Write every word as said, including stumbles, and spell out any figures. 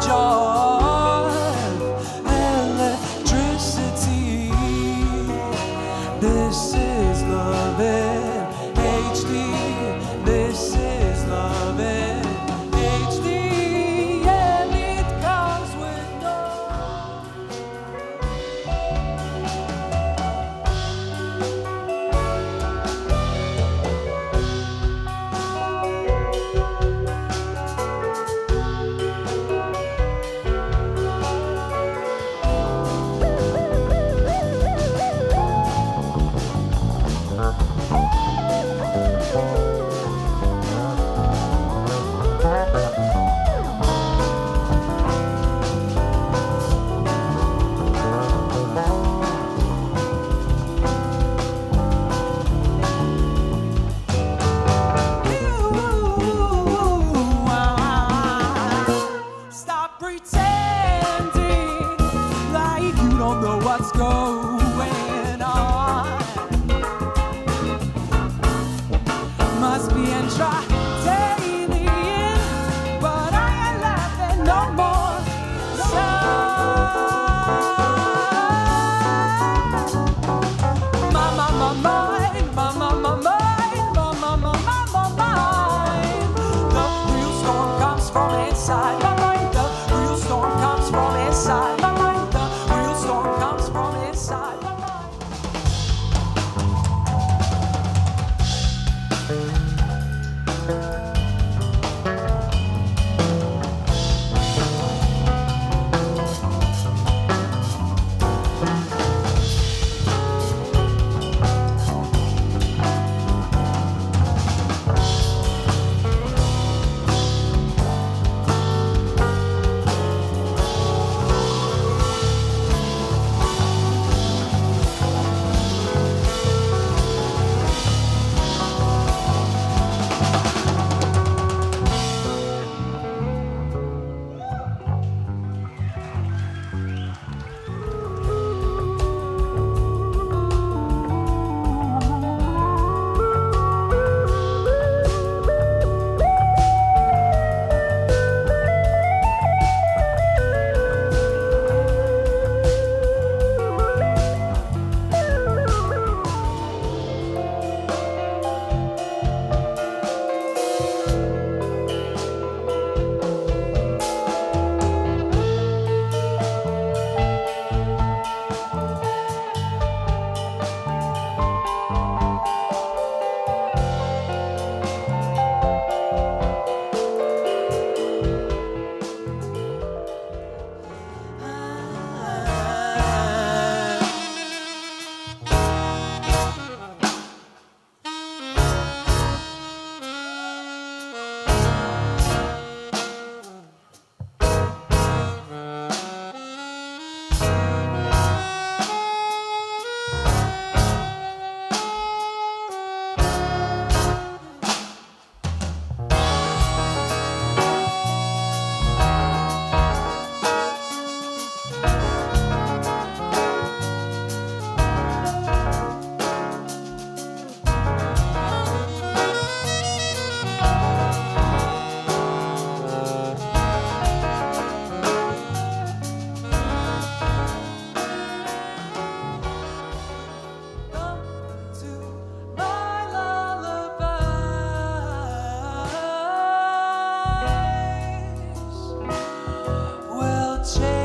joy, electricity. This is loving H D. This is loving H D, and it comes with no. Stop pretending like you don't know what's going on. Must be entertaining, but I ain't laughing no more. So, my, my, my mind, my, my, my mind, my, my, my, my, my mind. The real storm comes from inside my mind. The real storm comes from inside my mind. The real storm comes from inside my mind. Change.